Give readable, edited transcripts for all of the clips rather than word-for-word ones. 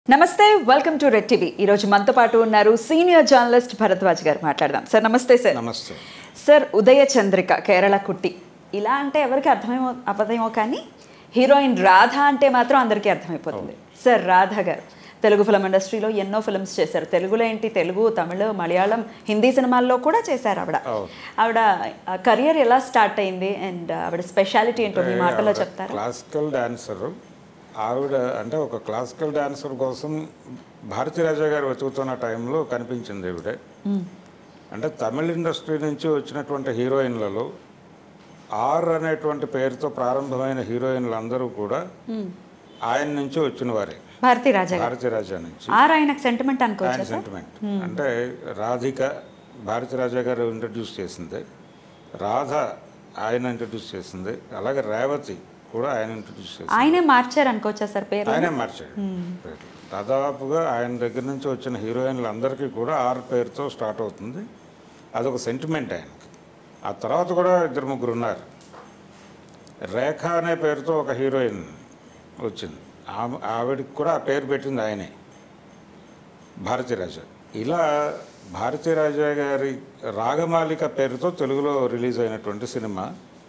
నమస్తే welcome to red TV ఈ రోజు మనతో పాటు ఉన్నారు సీనియర్ జర్నలిస్ట్ భరద్వాజ్ గారు మాట్లాడదాం సార్ నమస్తే సార్ నమస్తే సార్ ఉదయ చంద్రిక కేరళ కుట్టి ఇలా అంటే ఎవరికి అర్థమేమో కానీ హీరోయిన్ రాధ అంటే మాత్రం అందరికీ అర్థమైపోతుంది సార్ రాధ గారు తెలుగు ఫిల్మ్ ఇండస్ట్రీలో ఎన్నో ఫిల్మ్స్ చేశారు తెలుగులో ఏంటి తెలుగు తమిళ మలయాళం హిందీ సినిమాల్లో కూడా చేశారు ఆవిడ కెరియర్ ఎలా స్టార్ట్ అయింది అండ్ ఆవిడ స్పెషాలిటీ ఏంటో మీ మాటల్లో చెప్తారా క్లాసికల్ డాన్సర్ ఆవిడ అంటే ఒక క్లాసికల్ డాన్సర్ కోసం భారతీరాజా గారు వెతుకుతున్న టైంలో కనిపించింది ఆవిడ అంటే తమిళ ఇండస్ట్రీ నుంచి వచ్చినటువంటి హీరోయిన్లలో ఆర్ అనేటువంటి పేరుతో ప్రారంభమైన హీరోయిన్లు అందరూ కూడా ఆయన నుంచి వచ్చిన వారే భారతీరాజా నుంచి ఆయన సెంటిమెంట్ ఆయన సెంటిమెంట్ అంటే రాధిక భారతీరాజా గారు ఇంట్రడ్యూస్ చేసింది రాధ ఆయన ఇంట్రడ్యూస్ చేసింది అలాగే రేవతి కూడా ఆయన ఇంట్రడ్యూస్ చేశారు ఆయనే మార్చారు అనుకోవచ్చా సార్ పేరు ఆయనే మార్చాడు దాదాపుగా ఆయన దగ్గర నుంచి వచ్చిన హీరోయిన్లు అందరికీ కూడా ఆర్ పేరుతో స్టార్ట్ అవుతుంది అదొక సెంటిమెంట్ ఆయనకి ఆ తర్వాత కూడా ఇద్దరు ముగ్గురు ఉన్నారు రేఖ అనే పేరుతో ఒక హీరోయిన్ వచ్చింది ఆవిడకి కూడా ఆ పేరు పెట్టింది ఆయనే భారతీరాజా ఇలా భారతీరాజా గారి రాగమాలిక పేరుతో తెలుగులో రిలీజ్ అయినటువంటి సినిమా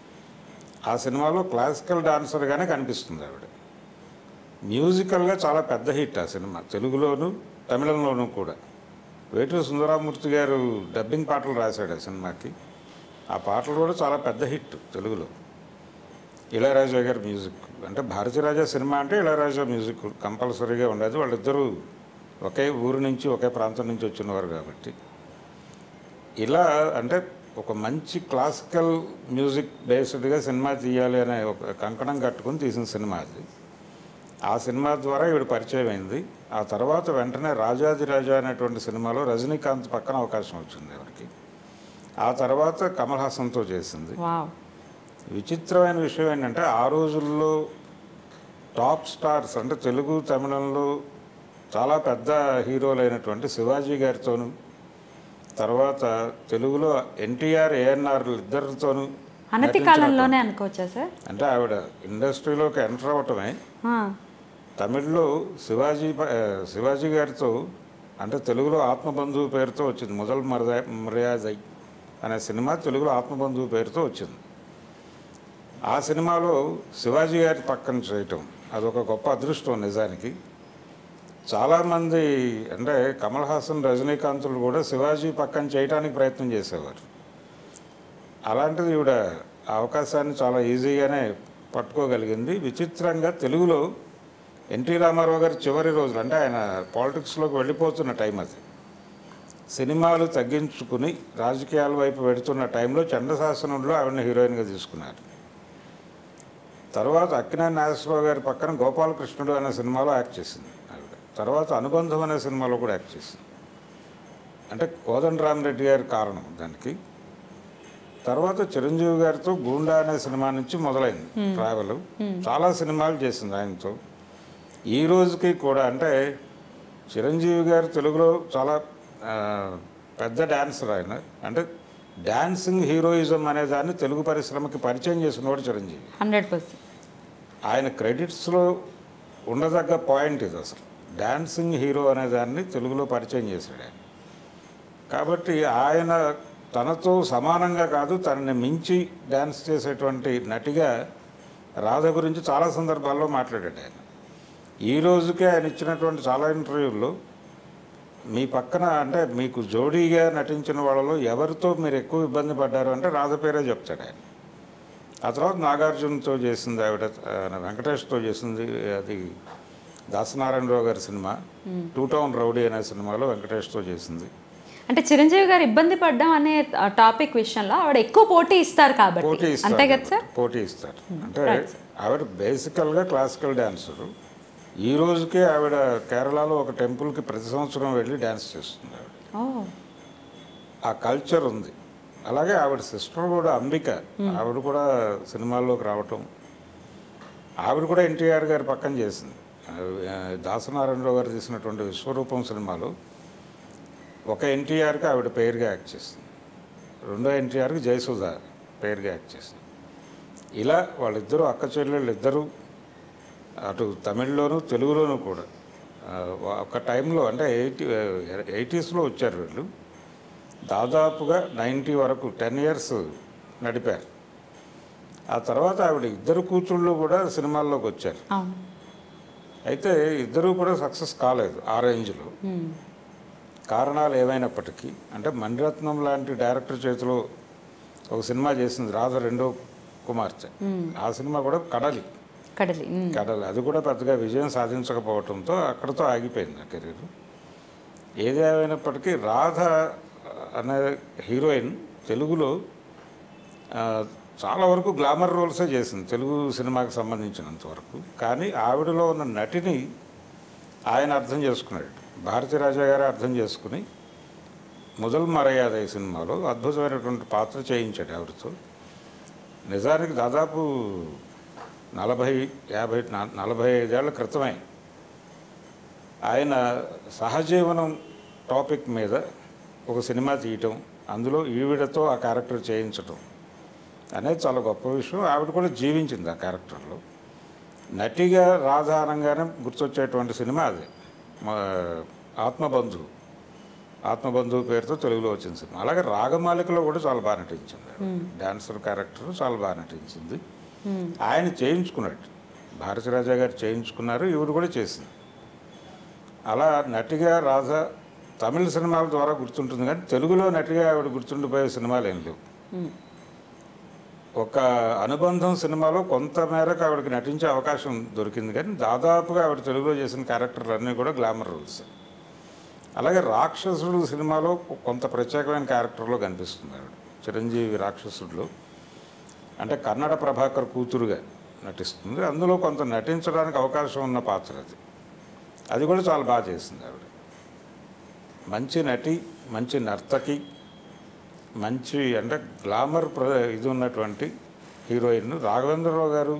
ఆ సినిమాలో క్లాసికల్ డాన్సర్గానే కనిపిస్తుంది ఆవిడ మ్యూజికల్గా చాలా పెద్ద హిట్ ఆ సినిమా తెలుగులోను తమిళంలోనూ కూడా వేటూరి సుందరరామూర్తి గారు డబ్బింగ్ పాటలు రాశాడు ఆ సినిమాకి ఆ పాటలు కూడా చాలా పెద్ద హిట్ తెలుగులో ఇళయరాజా గారి మ్యూజిక్ అంటే భారతీరాజా సినిమా అంటే ఇళయరాజా మ్యూజిక్ కంపల్సరీగా ఉండేది వాళ్ళిద్దరూ ఒకే ఊరు నుంచి ఒకే ప్రాంతం నుంచి వచ్చినవారు కాబట్టి ఇలా అంటే ఒక మంచి క్లాసికల్ మ్యూజిక్ బేస్డ్గా సినిమా తీయాలి అనే ఒక కంకణం కట్టుకుని తీసిన సినిమా అది ఆ సినిమా ద్వారా ఈవిడ పరిచయం అయింది ఆ తర్వాత వెంటనే రాజాదిరాజా అనేటువంటి సినిమాలో రజనీకాంత్ పక్కన అవకాశం వచ్చింది ఎవరికి ఆ తర్వాత కమల్ హాసన్తో చేసింది విచిత్రమైన విషయం ఏంటంటే ఆ రోజుల్లో టాప్ స్టార్స్ అంటే తెలుగు తమిళంలో చాలా పెద్ద హీరోలు అయినటువంటి శివాజీ గారితోనూ తర్వాత తెలుగులో ఎన్టీఆర్ ఏఎన్ఆర్ ఇద్దరితోనూ అనతి కాలంలోనే అనుకోవచ్చా సార్ అంటే ఆవిడ ఇండస్ట్రీలోకి ఎంటర్ అవటమే తమిళ్లో శివాజీ గారితో అంటే తెలుగులో ఆత్మబంధువు పేరుతో వచ్చింది మొదల్ మర్యాదై అనే సినిమా తెలుగులో ఆత్మబంధువు పేరుతో వచ్చింది ఆ సినిమాలో శివాజీ గారి పక్కన చేయటం అదొక గొప్ప అదృష్టం నిజానికి చాలామంది అంటే కమల్ హాసన్ రజనీకాంతులు కూడా శివాజీ పక్కన చేయడానికి ప్రయత్నం చేసేవారు అలాంటిది ఈవిడ అవకాశాన్ని చాలా ఈజీగానే పట్టుకోగలిగింది విచిత్రంగా తెలుగులో ఎన్టీ రామారావు గారి చివరి రోజులు అంటే ఆయన పాలిటిక్స్లోకి వెళ్ళిపోతున్న టైం అది సినిమాలు తగ్గించుకుని రాజకీయాల వైపు వెడుతున్న టైంలో చండశాసనంలో ఆవిడని హీరోయిన్గా తీసుకున్నారు తర్వాత అక్కినేని నాగేశ్వరరావు గారి పక్కన గోపాలకృష్ణుడు అనే సినిమాలో యాక్ట్ చేసింది ఆవిడ తర్వాత అనుబంధం అనే సినిమాలో కూడా యాక్ట్ చేసింది అంటే కోదండరామిరెడ్డి గారి కారణం దానికి తర్వాత చిరంజీవి గారితో గూండా అనే సినిమా నుంచి మొదలైంది ట్రావెల్ చాలా సినిమాలు చేసింది ఆయనతో ఈ రోజుకి కూడా అంటే చిరంజీవి గారు తెలుగులో చాలా పెద్ద డాన్సర్ ఆయన అంటే డాన్సింగ్ హీరోయిజం అనే దాన్ని తెలుగు పరిశ్రమకి పరిచయం చేసినవాడు చిరంజీవి 100%. ఆయన క్రెడిట్స్లో ఉండదగ్గ పాయింట్ ఇది అసలు డాన్సింగ్ హీరో అనే దాన్ని తెలుగులో పరిచయం చేశాడు ఆయన కాబట్టి ఆయన తనతో సమానంగా కాదు తనని మించి డ్యాన్స్ చేసేటువంటి నటిగా రాధ గురించి చాలా సందర్భాల్లో మాట్లాడాడు ఆయన ఈ రోజుకే ఆయన ఇచ్చినటువంటి చాలా ఇంటర్వ్యూల్లో మీ పక్కన అంటే మీకు జోడీగా నటించిన వాళ్ళలో ఎవరితో మీరు ఎక్కువ ఇబ్బంది పడ్డారు అంటే రాధ పేరే చెప్తాడు ఆయన ఆ తర్వాత నాగార్జునతో చేసింది ఆవిడ వెంకటేష్తో చేసింది అది దాసనారాయణరావు గారి సినిమా టూ టౌన్ రౌడీ అనే సినిమాలో వెంకటేష్తో చేసింది అంటే చిరంజీవి గారు ఇబ్బంది పడ్డం అనే టాపిక్ విషయంలో ఆవిడ ఎక్కువ పోటీ ఇస్తారు కాబట్టి అంతే కదా సార్ పోటీ ఇస్తారు అంటే ఆవిడ బేసికల్గా క్లాసికల్ డాన్సరు ఈ రోజుకే ఆవిడ కేరళలో ఒక టెంపుల్కి ప్రతి సంవత్సరం వెళ్ళి డ్యాన్స్ చేస్తుంది ఆవిడ ఆ కల్చర్ ఉంది అలాగే ఆవిడ సిస్టర్ కూడా అంబిక ఆవిడ కూడా సినిమాల్లోకి రావటం ఆవిడ కూడా ఎన్టీఆర్ గారి పక్కన చేసింది దాసనారాయణరావు గారు తీసినటువంటి విశ్వరూపం సినిమాలో ఒక ఎన్టీఆర్కి ఆవిడ పేరుగా యాక్ట్ చేసింది రెండో ఎన్టీఆర్కి జయసుధ పేరుగా యాక్ట్ చేసింది ఇలా వాళ్ళిద్దరూ అక్క చెల్లెళ్ళు ఇద్దరూ అటు తమిళ్లోను తెలుగులోనూ కూడా ఒక టైంలో అంటే 80s వచ్చారు వీళ్ళు. దాదాపుగా 90 వరకు 10 ఇయర్స్ నడిపారు. ఆ తర్వాత ఆవిడ ఇద్దరు కూతుళ్ళు కూడా సినిమాల్లోకి వచ్చారు. అయితే ఇద్దరూ కూడా సక్సెస్ కాలేదు ఆ రేంజ్లో. కారణాలు ఏమైనప్పటికీ అంటే మణిరత్నం లాంటి డైరెక్టర్ చేతిలో ఒక సినిమా చేసింది రాధ రెండో కుమార్తె. ఆ సినిమా కూడా కడలి. అది కూడా పెద్దగా విజయం సాధించకపోవడంతో అక్కడితో ఆగిపోయింది నా కెరీర్. ఏది ఏమైనప్పటికీ రాధ అనే హీరోయిన్ తెలుగులో చాలా వరకు గ్లామర్ రోల్సే చేసింది తెలుగు సినిమాకి సంబంధించినంత వరకు. కానీ ఆవిడలో ఉన్న నటిని ఆయన అర్థం చేసుకున్నాడు, భారతీరాజా గారు అర్థం చేసుకుని మొదలు మర్యాద ఈ సినిమాలో అద్భుతమైనటువంటి పాత్ర చేయించాడు ఆవిడతో. నిజానికి దాదాపు 45 ఏళ్ల క్రితమే ఆయన సహజీవనం టాపిక్ మీద ఒక సినిమా తీయటం, అందులో ఈవిడతో ఆ క్యారెక్టర్ చేయించటం అనేది చాలా గొప్ప విషయం. ఆవిడ కూడా జీవించింది ఆ క్యారెక్టర్లో. నటిగా రాధా అనగానే గుర్తొచ్చేటువంటి సినిమా అదే ఆత్మబంధువు పేరుతో తెలుగులో వచ్చిన సినిమా. అలాగే రాగమాలికలో కూడా చాలా బాగా నటించింది. డాన్సర్ క్యారెక్టర్ చాలా బాగా నటించింది. ఆయన చేయించుకున్నాడు, భారతీరాజా గారు చేయించుకున్నారు, ఈవిడ కూడా చేసింది. అలా నటిగా రాధ తమిళ సినిమాల ద్వారా గుర్తుంటుంది, కానీ తెలుగులో నటిగా ఆవిడ గుర్తుండిపోయే సినిమాలు ఏం లేవు. ఒక అనుబంధం సినిమాలో కొంత మేరకు ఆవిడకి నటించే అవకాశం దొరికింది, కానీ దాదాపుగా ఆవిడ తెలుగులో చేసిన క్యారెక్టర్లు అన్నీ కూడా గ్లామర్ రోల్స్. అలాగే రాక్షసుడు సినిమాలో కొంత ప్రత్యేకమైన క్యారెక్టర్లో కనిపిస్తుంది ఆవిడ. చిరంజీవి రాక్షసుడిలో అంటే కన్నడ ప్రభాకర్ కూతురుగా నటిస్తుంది. అందులో కొంత నటించడానికి అవకాశం ఉన్న పాత్ర అది కూడా చాలా బాగా చేసింది ఆవిడ. మంచి నటి, మంచి నర్తకి, మంచి అంటే గ్లామర్ ఇది ఉన్నటువంటి హీరోయిన్. రాఘవేంద్రరావు గారు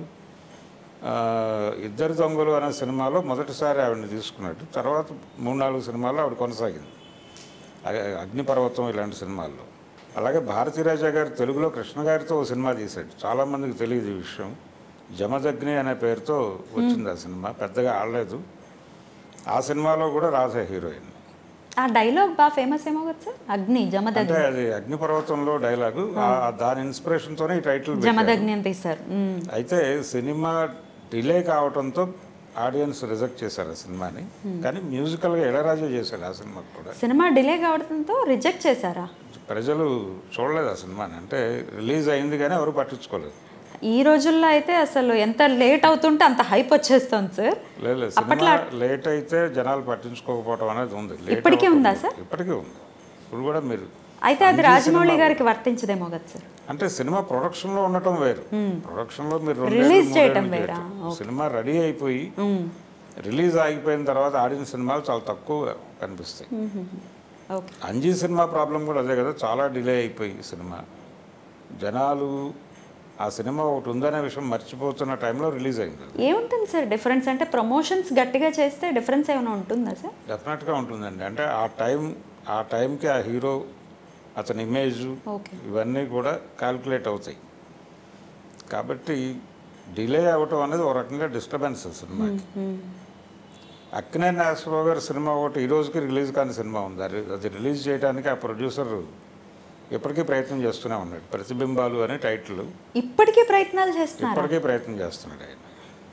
ఇద్దరు దొంగలు అనే సినిమాలో మొదటిసారి ఆవిడని తీసుకున్నట్టు, తర్వాత 3-4 సినిమాల్లో ఆవిడ కొనసాగింది, అగ్నిపర్వతం ఇలాంటి సినిమాల్లో. అలాగే భారతీరాజా గారు తెలుగులో కృష్ణ గారితో ఒక సినిమా తీశాడు, చాలామందికి తెలియదు ఈ విషయం. జమదగ్ని అనే పేరుతో వచ్చింది ఆ సినిమా, పెద్దగా ఆడలేదు. ఆ సినిమాలో కూడా రాధా హీరోయిన్. ఆ డైలాగ్ బాగా ఫేమస్ ఏమో కదా సార్, అగ్ని జమదగ్ని అంటే అది అగ్నిపర్వతంలో డైలాగు, దాని ఇన్స్పిరేషన్తోనే ఈ టైటిల్ జమదగ్ని అని తీశారు. అయితే సినిమా డిలే కావడంతో ఆడియన్స్ రిజెక్ట్ చేశారు ఆ సినిమాని, కానీ మ్యూజికల్గా ఇళయరాజా చేశాడు ఆ సినిమాకి కూడా. సినిమా డిలే కావడంతో రిజెక్ట్ చేశారా? ప్రజలు చూడలేదు ఆ సినిమాని, అంటే రిలీజ్ అయింది కానీ ఎవరు పట్టించుకోలేదు. ఈ రోజుల్లో అయితే అసలు ఎంత లేట్ అవుతుంటే అంత హైప్ వచ్చేస్తుంది సార్. లేదు, సినిమా లేట్ అయితే జనాలు పట్టించుకోకపోవడం అనేది ఉంది. ఇప్పటికీ ఉందా సార్? ఇప్పటికీ ఉంది. ఇప్పుడు కూడా మీరు అయితే అది రాజమౌళి గారికి వర్తించదేమో కదా సార్. అంటే సినిమా ప్రొడక్షన్లో ఉండటం వేరు, ప్రొడక్షన్లో మీరు రిలీజ్ చేయటం వేరా. సినిమా రెడీ అయిపోయి రిలీజ్ ఆగిపోయిన తర్వాత ఆడిన సినిమాలు చాలా తక్కువ కనిపిస్తాయి. అంజీ సినిమా ప్రాబ్లం కూడా అదే కదా, చాలా డిలే అయిపోయి సినిమా జనాలు ఆ సినిమా ఒకటి ఉందనే విషయం మర్చిపోతున్న టైంలో రిలీజ్ అయింది. ఏముంటుంది సార్ డిఫరెన్స్? అంటే ప్రమోషన్స్ గట్టిగా చేస్తే డిఫరెన్స్ ఏమైనా ఉంటుందా సార్? డెఫినెట్గా ఉంటుందండి. అంటే ఆ టైంకి ఆ హీరో అతని ఇమేజ్ ఇవన్నీ కూడా క్యాల్కులేట్ అవుతాయి. కాబట్టి డిలే అవ్వటం అనేది ఒక రకంగా డిస్టర్బెన్స్ సినిమాకి. అక్కినేని నాగేశ్వరరావు గారి సినిమా ఒకటి ఈ రోజుకి రిలీజ్ కాని సినిమా ఉంది. అది రిలీజ్ చేయడానికి ఆ ప్రొడ్యూసర్ ఇప్పటికీ ప్రయత్నం చేస్తూనే ఉన్నాడు. ప్రతిబింబాలు అనే టైటిల్. ఇప్పటికీ ప్రయత్నం చేస్తున్నాడు ఆయన.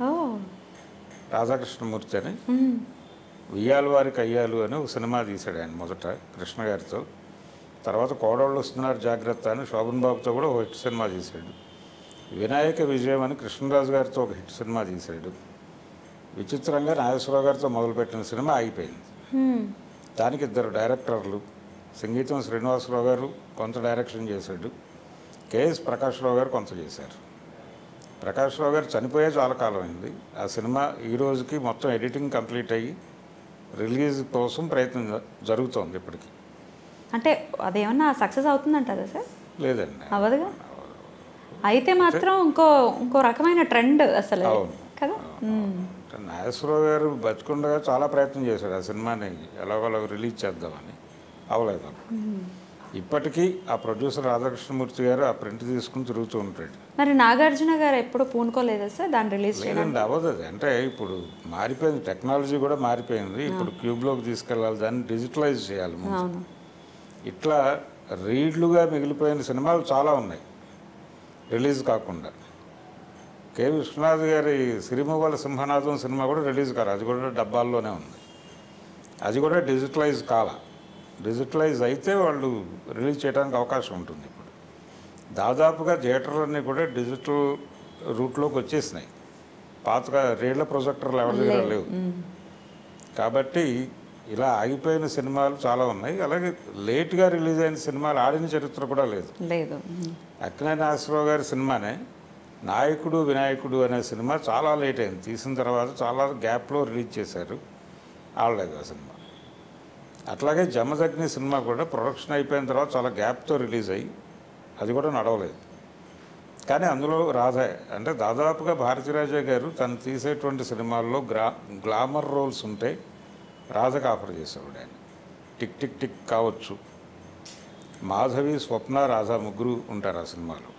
రాధాకృష్ణమూర్తి అని వియ్యాలు వారి కయ్యాలు అని ఒక సినిమా తీశాడు ఆయన మొదట కృష్ణ గారితో. తర్వాత కోడళ్ళు వస్తున్నారు జాగ్రత్త అని శోభన్ బాబుతో కూడా ఒక హిట్ సినిమా తీశాడు. వినాయక విజయం అని కృష్ణరాజు గారితో ఒక హిట్ సినిమా తీశాడు. విచిత్రంగా నాగేశ్వరరావు గారితో మొదలుపెట్టిన సినిమా ఆగిపోయింది. దానికి 2 డైరెక్టర్లు, సంగీతం శ్రీనివాసరావు గారు కొంత డైరెక్షన్ చేశాడు, కేఎస్ ప్రకాశ్రావు గారు కొంత చేశారు. ప్రకాశ్రావు గారు చనిపోయే చాలా కాలం అయింది. ఆ సినిమా ఈ రోజుకి మొత్తం ఎడిటింగ్ కంప్లీట్ అయ్యి రిలీజ్ కోసం ప్రయత్నం జరుగుతోంది ఇప్పటికీ. అంటే అదేమన్నా సక్సెస్ అవుతుందంటారా సార్? లేదండి, అవ్వదుగా. అయితే మాత్రం ఇంకో రకమైన ట్రెండ్ అసలు కదా. నాగేశ్వరరావు గారు బతికుండగా చాలా ప్రయత్నం చేశాడు ఆ సినిమాని ఎలాగోలాగ రిలీజ్ చేద్దామని, అవ్వలేదు. ఇప్పటికీ ఆ ప్రొడ్యూసర్ రాధాకృష్ణమూర్తి గారు ఆ ప్రింట్ తీసుకుని తిరుగుతూ ఉంటాడు. మరి నాగార్జున గారు ఎప్పుడు పూనుకోలేదా సార్ దాన్ని రిలీజ్ చేయడం? లేదండి, అవ్వదు అది. అంటే ఇప్పుడు మారిపోయింది, టెక్నాలజీ కూడా మారిపోయింది. ఇప్పుడు క్యూబ్లోకి తీసుకెళ్ళాలి, దాన్ని డిజిటలైజ్ చేయాలి ముందు. అవును. ఇట్లా రీడ్లుగా మిగిలిపోయిన సినిమాలు చాలా ఉన్నాయి రిలీజ్ కాకుండా. కె విశ్వనాథ్ గారి సిరిమూవల సింహనాథం సినిమా కూడా రిలీజ్ కాదు, అది కూడా డబ్బాల్లోనే ఉంది. అది కూడా డిజిటలైజ్ కాల. డిజిటలైజ్ అయితే వాళ్ళు రిలీజ్ చేయడానికి అవకాశం ఉంటుంది. ఇప్పుడు దాదాపుగా థియేటర్లన్నీ కూడా డిజిటల్ రూట్లోకి వచ్చేసినాయి. పాతగా రేళ్ల ప్రొజెక్టర్లు ఎవరి దగ్గర లేవు. కాబట్టి ఇలా ఆగిపోయిన సినిమాలు చాలా ఉన్నాయి. అలాగే లేట్గా రిలీజ్ అయిన సినిమాలు ఆడిన చరిత్ర కూడా లేదు. అక్కినేని నాగేశ్వరరావు గారి సినిమానే నాయకుడు వినాయకుడు అనే సినిమా చాలా లేట్ అయింది. తీసిన తర్వాత చాలా గ్యాప్లో రిలీజ్ చేశారు, ఆడలేదు ఆ సినిమా. అట్లాగే జమదగ్ని సినిమా కూడా ప్రొడక్షన్ అయిపోయిన తర్వాత చాలా గ్యాప్తో రిలీజ్ అయ్యి అది కూడా నడవలేదు. కానీ అందులో రాధ అంటే దాదాపుగా భారతీరాజా గారు తను తీసేటువంటి సినిమాల్లో గ్లామర్ రోల్స్ ఉంటే రాధకు ఆఫర్ చేసేవాడు ఆయన. టిక్ టిక్ టిక్ కావచ్చు, మాధవి, స్వప్న, రాధ ముగ్గురు ఉంటారు ఆ సినిమాలో.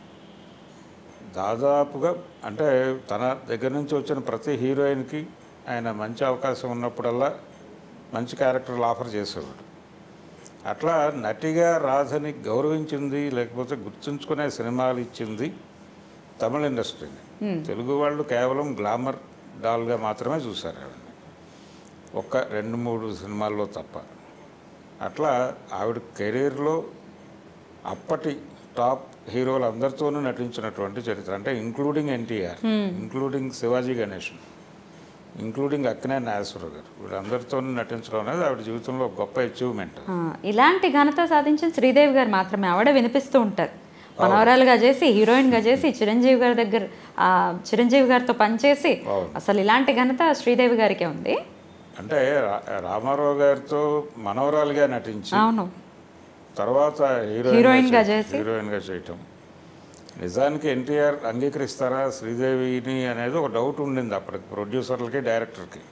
దాదాపుగా అంటే తన దగ్గర నుంచి వచ్చిన ప్రతి హీరోయిన్కి ఆయన మంచి అవకాశం ఉన్నప్పుడల్లా మంచి క్యారెక్టర్లు ఆఫర్ చేసేవాడు. అట్లా నటిగా రాధని గౌరవించింది, లేకపోతే గుర్తుంచుకునే సినిమాలు ఇచ్చింది తమిళ ఇండస్ట్రీని. తెలుగు వాళ్ళు కేవలం గ్లామర్ డాల్గా మాత్రమే చూశారు ఆవిడని, ఒక్క 2-3 సినిమాల్లో తప్ప. అట్లా ఆవిడ కెరీర్లో అప్పటి టాప్ హీరోలు అందరితోనూ నటించినటువంటి చరిత్ర. అంటే including NTR, including Sivaji Ganesan, including Akkineni Nageswara Rao గారు, వీళ్ళందరితో నటించడం అనేది ఆవిడ జీవితంలో గొప్ప అచీవ్మెంట్. ఇలాంటి ఘనత సాధించిన శ్రీదేవి గారు మాత్రమే. ఆవిడ వినిపిస్తూ ఉంటారు, మనవరాలుగా చేసి హీరోయిన్గా చేసి చిరంజీవి గారి దగ్గర చిరంజీవి గారితో పనిచేసి అసలు ఇలాంటి ఘనత శ్రీదేవి గారికే ఉంది. అంటే రామారావు గారితో మనవరాలుగా నటించి అవును తర్వాత హీరోయిన్గా చేయటం. నిజానికి ఎన్టీఆర్ అంగీకరిస్తారా శ్రీదేవిని అనేది ఒక డౌట్ ఉండింది అప్పటికి ప్రొడ్యూసర్లకి, డైరెక్టర్కి.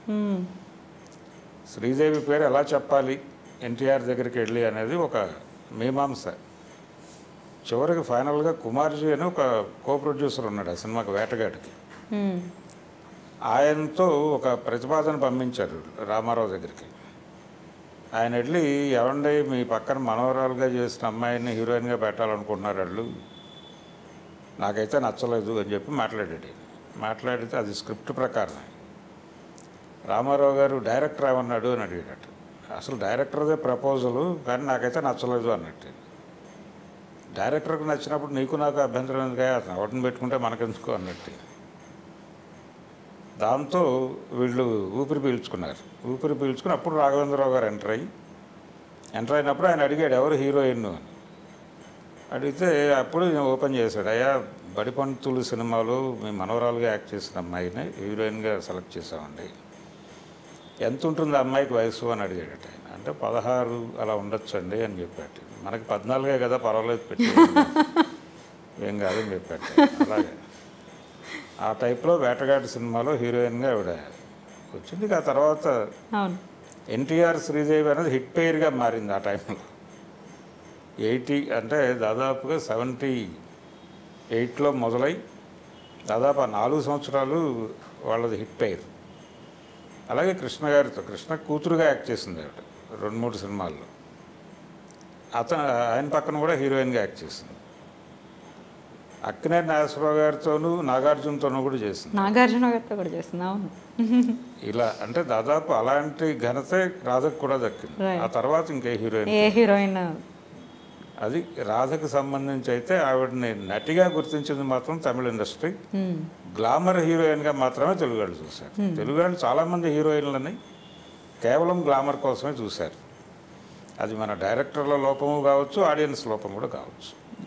శ్రీదేవి పేరు ఎలా చెప్పాలి ఎన్టీఆర్ దగ్గరికి వెళ్ళి అనేది ఒక మీమాంస. చివరికి ఫైనల్గా కుమార్జీ అని ఒక కో ప్రొడ్యూసర్ ఉన్నాడు ఆ సినిమాకి, వేటగాడికి. ఆయనతో ఒక ప్రతిపాదన పంపించారు రామారావు దగ్గరికి. ఆయన వెళ్ళి, ఎవండి మీ పక్కన మనవరాలుగా చేసిన అమ్మాయిని హీరోయిన్గా పెట్టాలనుకుంటున్నారు వాళ్ళు, నాకైతే నచ్చలేదు అని చెప్పి మాట్లాడాడు. మాట్లాడితే అది స్క్రిప్ట్ ప్రకారం. రామారావు గారు డైరెక్టర్ ఏమన్నాడు అని అడిగాడట. అసలు డైరెక్టర్దే ప్రపోజలు, కానీ నాకైతే నచ్చలేదు అన్నట్టు. డైరెక్టర్కి నచ్చినప్పుడు నీకు నాకు అభ్యంతరం ఎందుకు, అతను ఎవరిని పెట్టుకుంటే మనకెందుకు అన్నట్టు. దాంతో వీళ్ళు ఊపిరి పీల్చుకున్నారు. ఊపిరి పీల్చుకుని అప్పుడు రాఘవేంద్రరావు గారు ఎంటర్ అయినప్పుడు ఆయన అడిగాడు ఎవరు హీరోయిన్ అని. అడిగితే అప్పుడు నేను ఓపెన్ చేశాడు, అయ్యా బడిపంతులు సినిమాలో మీ మనవరాలుగా యాక్ట్ చేసిన అమ్మాయిని హీరోయిన్గా సెలెక్ట్ చేసామండి, ఎంత ఉంటుంది అమ్మాయికి వయసు అని అడిగాడట ఆయన. అంటే 16 అలా ఉండొచ్చండి అని చెప్పాడు. మనకి 14 కదా, పర్వాలేదు పెట్టి ఏం కాదని చెప్పాడు. అలాగే ఆ టైప్లో వేటగాడి సినిమాలో హీరోయిన్గా ఆవిడ వచ్చింది. ఆ తర్వాత ఎన్టీఆర్ శ్రీదేవి అనేది హిట్ పేరుగా మారింది ఆ టైంలో. 80 అంటే దాదాపుగా 78లో మొదలై దాదాపు 4 సంవత్సరాలు వాళ్ళది హిట్ పేరు. అలాగే కృష్ణ గారితో, కృష్ణ కూతురుగా యాక్ట్ చేసింది ఆవిడ 2-3 సినిమాల్లో. ఆయన పక్కన కూడా హీరోయిన్గా యాక్ట్ చేసింది. అక్కినేని నాగేశ్వరరావు గారితోనూ నాగార్జునతోనూ కూడా చేసింది. నాగార్జున గారితో కూడా చేసింది. అవును. ఇలా అంటే దాదాపు అలాంటి ఘనతే రాధకు కూడా దక్కింది. ఆ తర్వాత ఇంకే హీరోయిన్ అది రాధకు సంబంధించి అయితే ఆవిడని నటిగా గుర్తించింది మాత్రం తమిళ ఇండస్ట్రీ. గ్లామర్ హీరోయిన్గా మాత్రమే తెలుగు వాళ్ళు చూశారు. తెలుగు వాళ్ళు చాలామంది హీరోయిన్లని కేవలం గ్లామర్ కోసమే చూశారు. అది మన డైరెక్టర్ల లోపము కావచ్చు, ఆడియన్స్ లోపం కూడా కావచ్చు.